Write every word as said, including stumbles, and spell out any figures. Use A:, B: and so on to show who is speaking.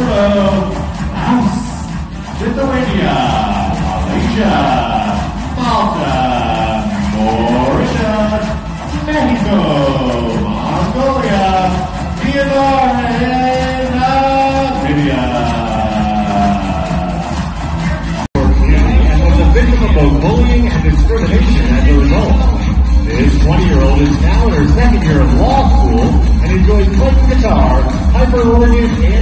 A: row, Laos, Lithuania, Malaysia, Malta, Mauritius, Mexico, Mongolia, Vietnam, and Namibia. And was a victim of both bullying and discrimination as a result. This twenty-year-old is now in her second year of law school and enjoys playing guitar, hyper-organ, and